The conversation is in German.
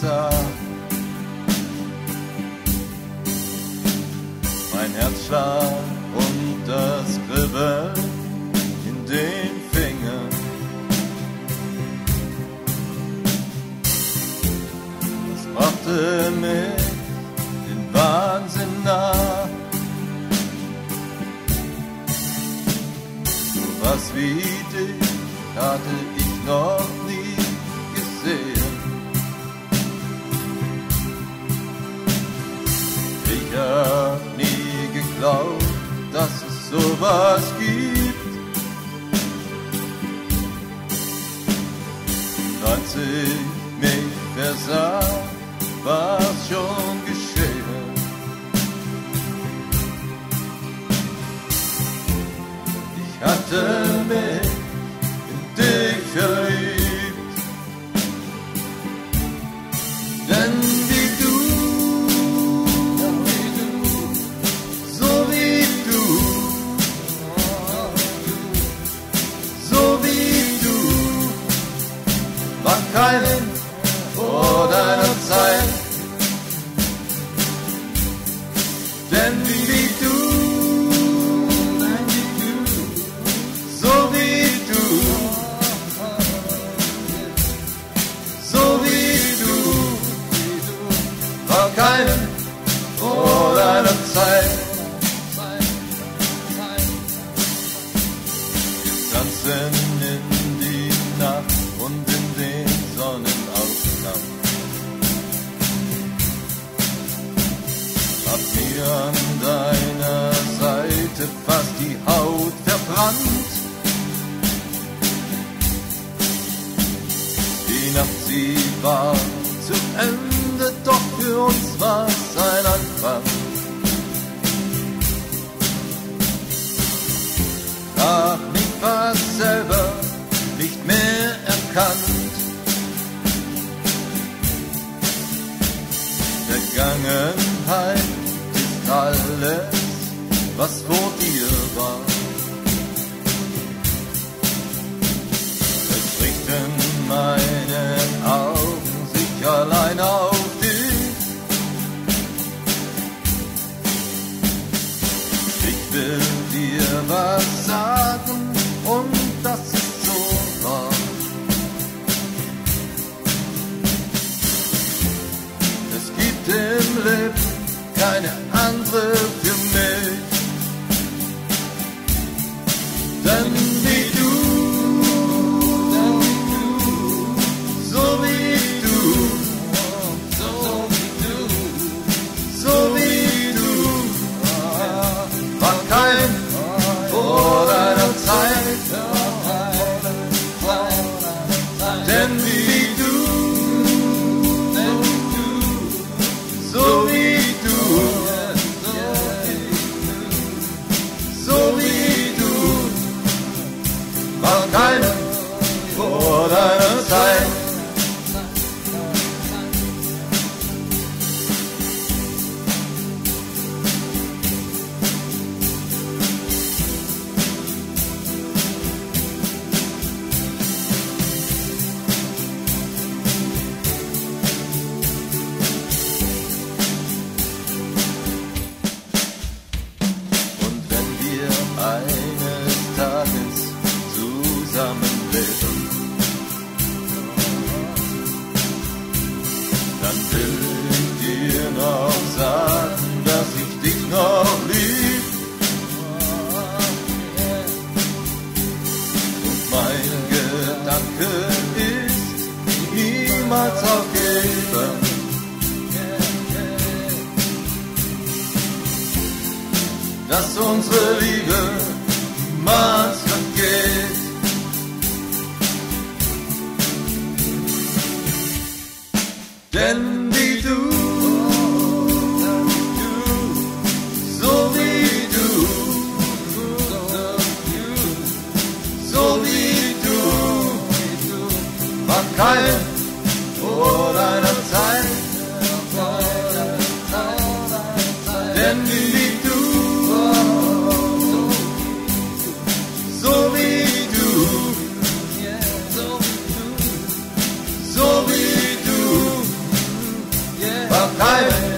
sah. Mein Herzschlag und das Kribbeln in den Fingern. Das brachte mich den Wahnsinn nah. So was wie dich hatte ich noch nie gesehen. Ich hab nie geglaubt, dass es sowas gibt. Und als ich mich versah, war's schon geschehen. Ich hatte mich in dich verliebt, denn wie du, so wie du, war keinen vor deiner Zeit, denn wie du, so wie du, war keinen vor deiner Zeit. Wir tanzen in die Nacht und in den Sonnenaufgang. Hab mir an deiner Seite fast die Haut verbrannt. Die Nacht, sie war zu Ende, doch für uns war's ein Anfang. Hab mich fast selber nicht mehr erkannt. Vergangenheit ist alles, was vor dir war. Es richten meine Augen sich allein auf dich. Ich will dir was sagen und das ist so wahr. Es gibt im Leben keine andere für mich, denn wie du, so wie du, war kein vor deiner Zeit, denn wie du, so wie du, war kein vor deiner Zeit. Eines Tages zusammenleben, dann will ich dir noch sagen, dass ich dich noch lieb. Und mein Gedanke ist niemals aufgeben. Dass unsere Liebe niemals vergeht. Denn wie du, so wie du, war kein vor deiner Zeit. Denn wie du, so wie du, treiben.